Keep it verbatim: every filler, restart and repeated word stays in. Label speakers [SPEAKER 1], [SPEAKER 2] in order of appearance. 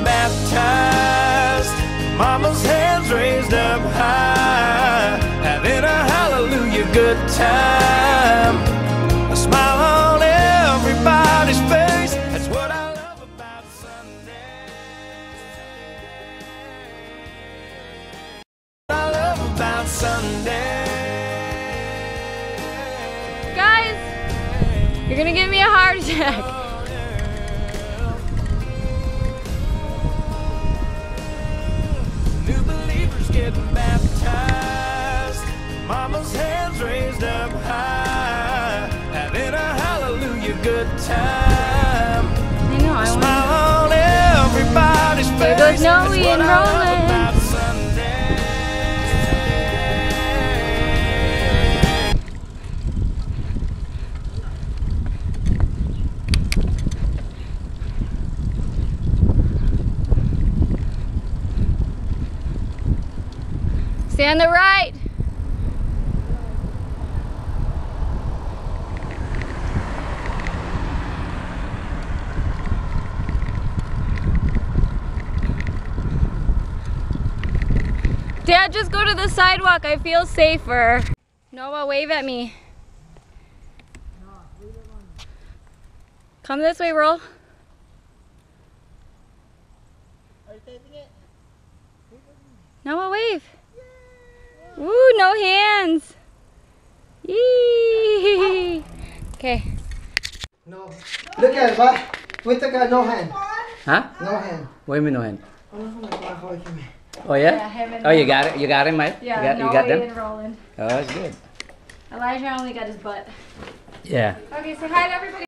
[SPEAKER 1] baptized, mama's hands raised up high, having a hallelujah good time. A smile on everybody's face, that's what I love about Sunday. I love about Sunday.
[SPEAKER 2] Guys, you're gonna give me a heart attack.
[SPEAKER 1] New believers getting baptized, mama's hands raised up high, having a hallelujah good time.
[SPEAKER 2] I know, I
[SPEAKER 1] Smile
[SPEAKER 2] want
[SPEAKER 1] on everybody's face.
[SPEAKER 2] There goes Noe
[SPEAKER 1] That's what
[SPEAKER 2] and
[SPEAKER 1] I love
[SPEAKER 2] Roland.
[SPEAKER 1] about Sunday.
[SPEAKER 2] Stay on the right. Dad, just go to the sidewalk. I feel safer. Noah, wave at me. Come this way, Roll.
[SPEAKER 3] Are you taping it?
[SPEAKER 2] Noah, wave. Ooh, no hands. Yee. Okay.
[SPEAKER 3] No. Look at it, ba? Wait, look at no hand.
[SPEAKER 4] Huh?
[SPEAKER 3] No hand.
[SPEAKER 4] What do you mean no hand? Oh
[SPEAKER 2] Yeah,
[SPEAKER 4] yeah?
[SPEAKER 2] him and
[SPEAKER 4] Oh, you
[SPEAKER 2] Noah.
[SPEAKER 4] got it? You got him, mate?
[SPEAKER 2] Yeah,
[SPEAKER 4] you got,
[SPEAKER 2] Noah
[SPEAKER 4] you got them?
[SPEAKER 2] and Roland.
[SPEAKER 4] Oh, that's good.
[SPEAKER 2] Elijah only got his butt.
[SPEAKER 4] Yeah.
[SPEAKER 2] Okay, say hi to everybody.